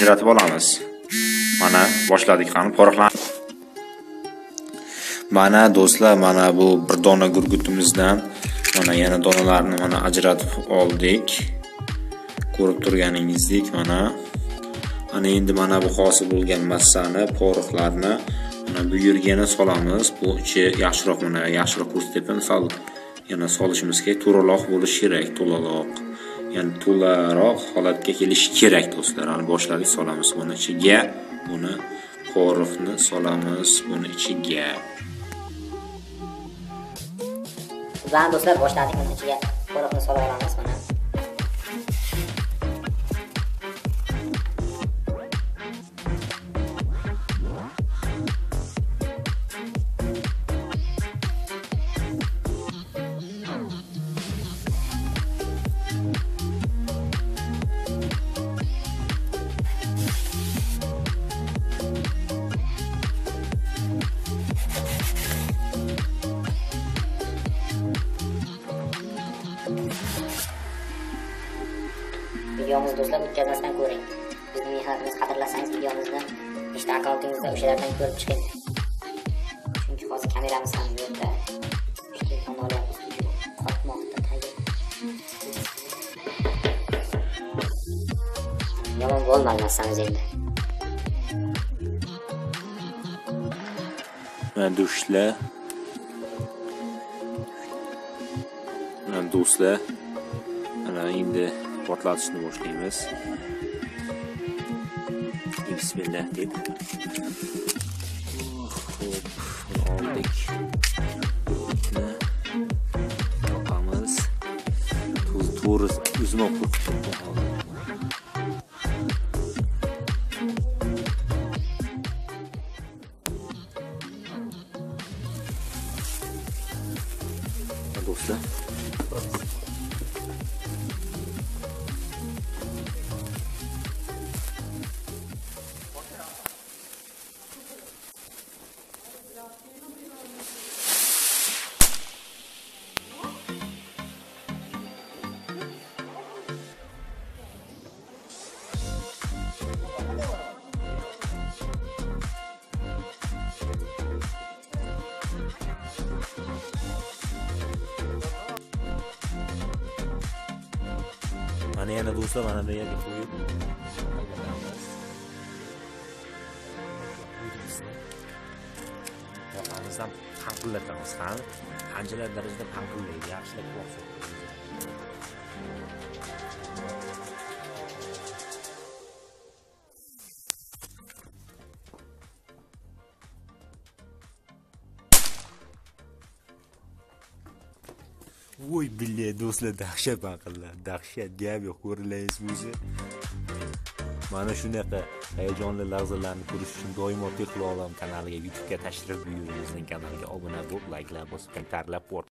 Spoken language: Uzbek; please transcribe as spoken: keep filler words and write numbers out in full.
ajratib olamiz. Mana boshladik, qani poroxlan. Mana do'stlar, mana bu bir dona gurgutimizdan mana yana donalarni mana ajratib oldik. Ko'rib turganingizdek, mana ana endi mana bu hosil bo'lgan massani, poroxlarni mana bu yerga solamiz. Bu ichi yaxshiroq, mana yaxshiroq ko'rsatib, misol yana solishimiz kerak, to'raloq bo'lishi kerak, to'laloq. Ya'ni to'laroq holatga kelishi kerak do'stlar. Ana boshladik, solamiz buni ichiga. Buni poroxni solamiz buni ichiga. Bilan do'stlar boshladik, buni ichiga poroxni solib olamiz mana. Videomiz do'stlar bitkazmasdan ko'ring. Bizning mehnatimizni qadrlasangiz videomizni ishda akkauntingizda o'shalardan ko'rib chiqing. Chunki hozir kameramiz ham yo'qda. Ishda olyapmiz. Qotmoqda tayyor. Yomon bo'lmadi massamiz endi. Mana do'stlar. Mana do'stlar. Ana endi portlatishni boshlaymiz. Bismillah deb. Xo'p, oldik. Yoqamiz. Tuz to'g'ri o'zini o'qib do'stlar. Mana yana do'stlar, mana bu yerga qo'yib yoqamizdan panqillatamiz. Ham qanchalar darajada panqillaydi, yaxshilab qo'ysin. Voy billahi do'stlar, dahshat panqillar, dahshat gap yo'q, ko'rilaysiz o'zi. Mana shunaqa hayajonli lahzalarni ko'rish uchun doimo Paqildoq kanaliga, YouTube'ga tashrif buyuring, bizning kanalga obuna bo'lib, like'lar bosib, tarlab